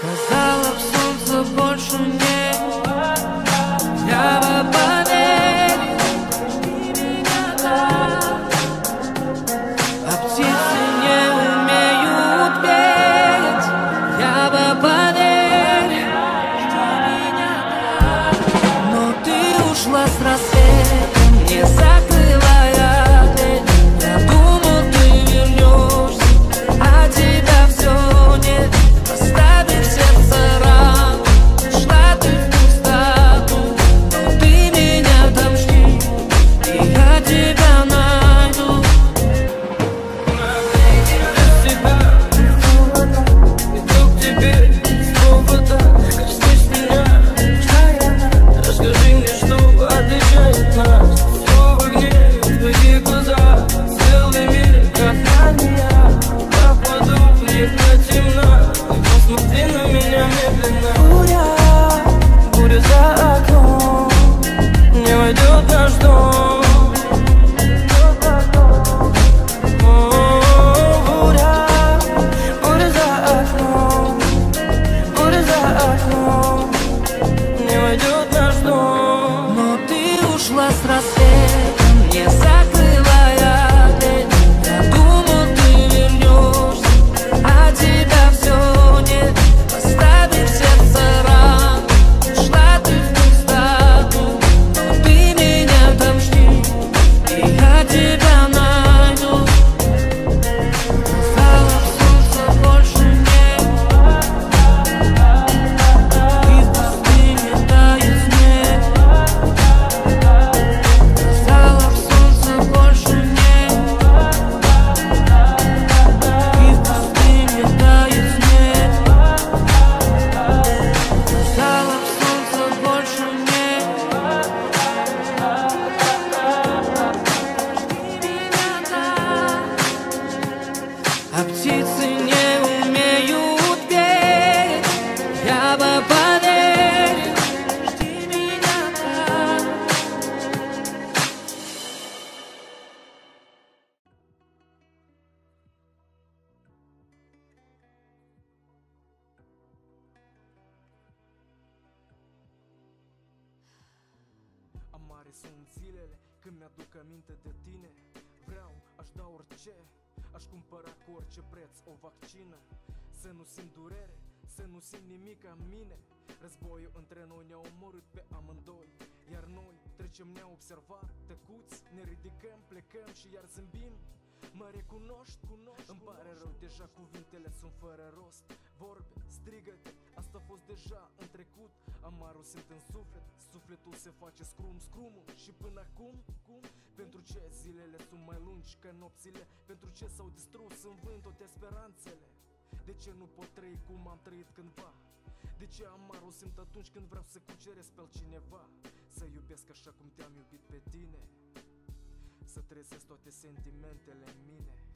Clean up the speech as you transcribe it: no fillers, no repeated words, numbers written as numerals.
Казалось, солнца больше нет. Я бы поверил, ты меня так. А птицы не умеют петь. Я бы поверил, ты меня так. Но ты ушла с рассветом, не закрывая дверь. Я думал, ты вернешься, а тебя все нет. Оставив сердце рану, ушла ты в пустоту. Но ты меня там жди, и я тебя найду. Без тебя иду к тебе снова так. Коснись меня, расскажи мне, что отличает нас. Все в огне, в твоих глазах, целый мир, как на меня. Пропаду в них на темно. Посмотри на меня медленно. Буря за окном, не войдет наш дом. Буря за окном, не войдет наш дом. Но ты ушла с рассветом, не закрывая дверь. Я думал, ты вернешься, а тебя все нет. Оставив сердце рану, ушла ты в пустоту. Но ты меня там жди, и я тебя найду. Казалось, солнца больше нет, и в пустыне тает снег. Казалось, солнца больше нет, и в пустыне тает снег. Казалось, солнца больше нет. Меня так. А птицы не умеют петь. Я бы поверил, жди меня так. Amare sunt zilele când mi-aduc aminte de tine. Vreau, aș da orice, aș cumpăra cu orice preț o vaccină. Să nu simt durere, să nu simt nimic în mine. Războiul între noi ne-a omorât pe amândoi, iar noi trecem neobservat, tăcuți, ne ridicăm, plecăm și iar zâmbim. Mă recunoști? Îmi pare rău, deja cuvintele sunt fără rost. Vorbe, strigăte, asta a fost deja în trecut. Amarul simt în suflet, sufletul se face scrumul. Și până acum, pentru ce zilele sunt mai lungi ca nopțile? Pentru ce s-au distrus în vânt toate speranțele? De ce nu pot trăi cum am trăit cândva? De ce amarul simt atunci când vreau să cuceresc pe altcineva? Să iubesc așa cum te-am iubit pe tine, să trezesc toate sentimentele în mine.